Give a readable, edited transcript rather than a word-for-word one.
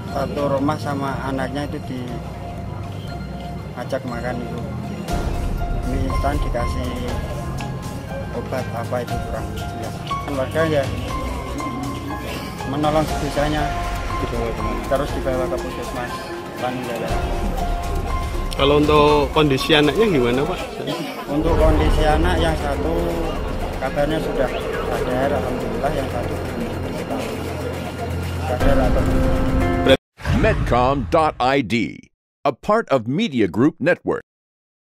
satu rumah sama anaknya itu diajak makan itu mie instan, dikasih obat apa itu kurang jelas. Warga ya menolong sebisanya, terus dibawa ke puskesmas Panunggala. Kalau untuk kondisi anaknya gimana, Pak? Untuk kondisi anak yang satu kabarnya sudah sadar, alhamdulillah, yang satu belum tahu sadar atau belum. Medcom.id, a part of Media Group Network.